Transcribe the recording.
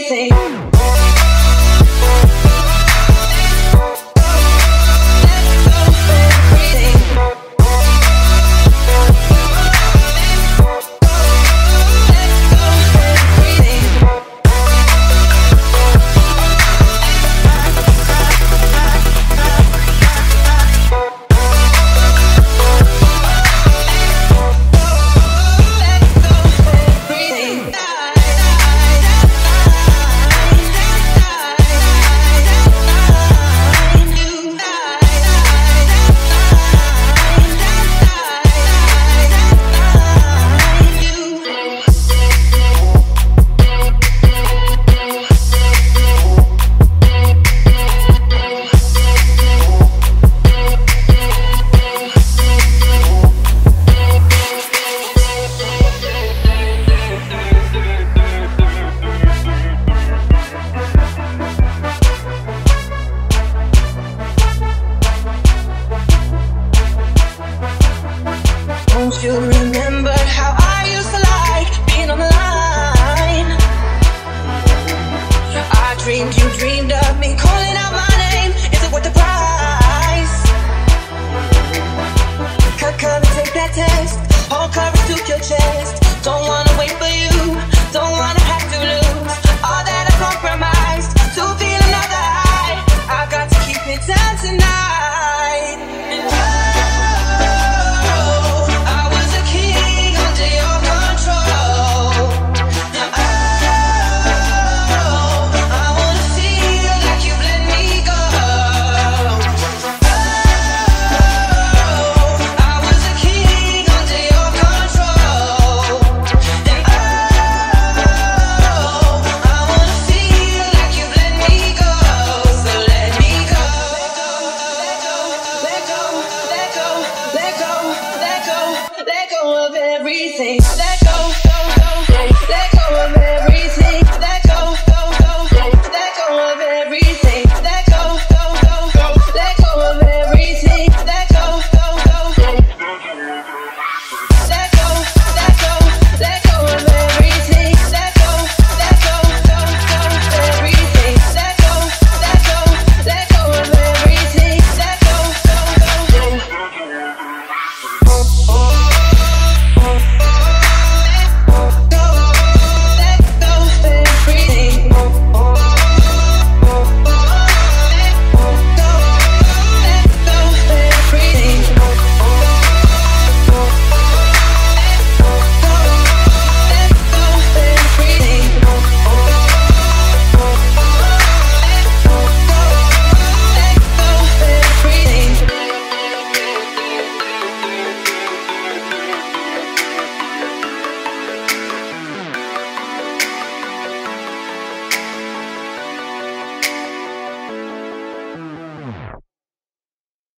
You remember how I used to like being on the line. I dreamed you dreamed of me calling out my name. Is it worth the price? Come and take that test. Hold courage to your chest. Don't want